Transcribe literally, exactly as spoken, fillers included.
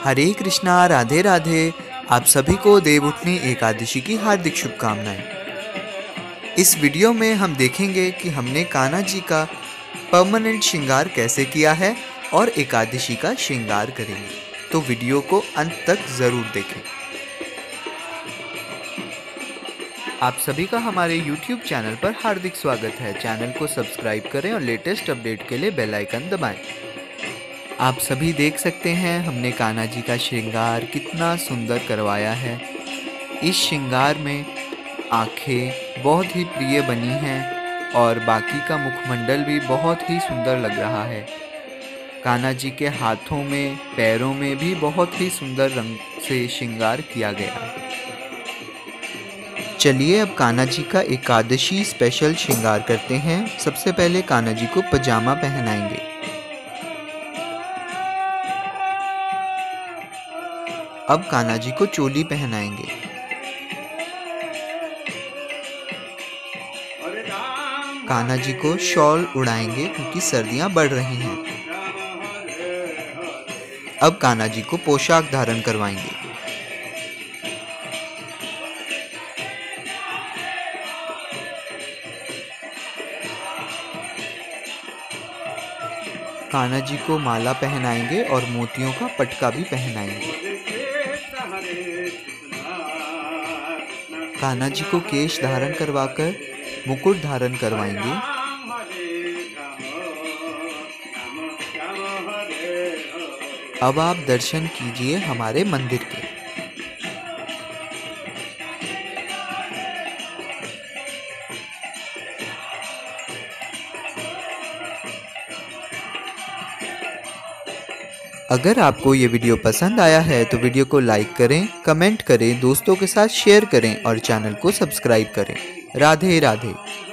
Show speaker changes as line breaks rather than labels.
हरे कृष्णा, राधे राधे। आप सभी को देवउठनी एकादशी की हार्दिक शुभकामनाएं। इस वीडियो में हम देखेंगे कि हमने कान्हा जी का परमानेंट श्रृंगार कैसे किया है और एकादशी का श्रृंगार करेंगे, तो वीडियो को अंत तक ज़रूर देखें। आप सभी का हमारे यूट्यूब चैनल पर हार्दिक स्वागत है। चैनल को सब्सक्राइब करें और लेटेस्ट अपडेट के लिए बेल आइकन दबाएं। आप सभी देख सकते हैं हमने कान्हा जी का श्रृंगार कितना सुंदर करवाया है। इस श्रृंगार में आंखें बहुत ही प्रिय बनी हैं और बाकी का मुखमंडल भी बहुत ही सुंदर लग रहा है। कान्हा जी के हाथों में, पैरों में भी बहुत ही सुंदर रंग से श्रृंगार किया गया है। चलिए अब कान्हा जी का एकादशी स्पेशल श्रृंगार करते हैं। सबसे पहले कान्हा जी को पजामा पहनाएंगे। अब कान्हा जी को चोली पहनाएंगे। कान्हा जी को शॉल उड़ाएंगे क्योंकि सर्दियां बढ़ रही हैं। अब कान्हा जी को पोशाक धारण करवाएंगे। कान्हा जी को माला पहनाएंगे और मोतियों का पटका भी पहनाएंगे। कान्हा जी को केश धारण करवाकर मुकुट धारण करवाएंगे। अब आप दर्शन कीजिए हमारे मंदिर के। अगर आपको ये वीडियो पसंद आया है तो वीडियो को लाइक करें, कमेंट करें, दोस्तों के साथ शेयर करें और चैनल को सब्सक्राइब करें। राधे राधे।